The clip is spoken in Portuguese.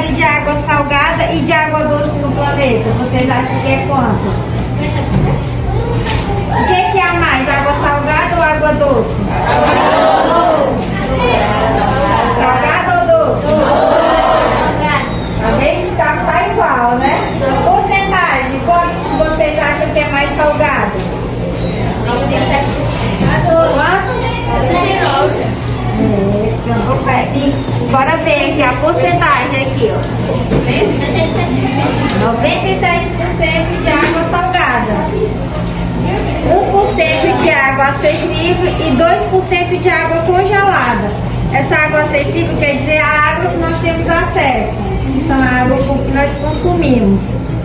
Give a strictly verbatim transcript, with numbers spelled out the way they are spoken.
quantidade de água salgada e de água doce no planeta? Vocês acham que é quanto? O que, que é a mais? Água salgada ou água doce? Salgada ou doce? Tá vendo? Tá, tá igual, né? Porcentagem, qual que vocês acham que é mais salgado? Bora ver aqui a porcentagem aqui, ó. noventa e sete por cento de água salgada, um por cento de água acessível e dois por cento de água congelada. Essa água acessível quer dizer a água que nós temos acesso, que são a água que nós consumimos.